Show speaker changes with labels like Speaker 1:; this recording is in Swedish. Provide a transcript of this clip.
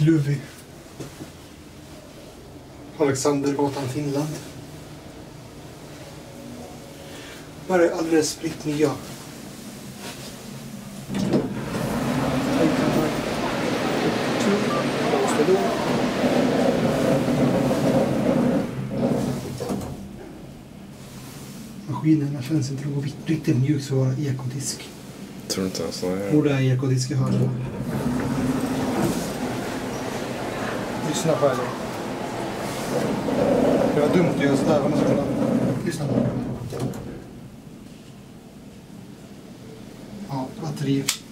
Speaker 1: Kluvi. Alexandergatan, Finland. Bara är alldeles spritt nya. Maskinerna känns inte något riktigt mjukt så var ekodisk.
Speaker 2: Tror inte ens det.
Speaker 1: Borde är ekodisk i hörnet. Lyssna på det. Det var dumt att göra sådär. Man ska kunna lyssna på det. Ja, batteri.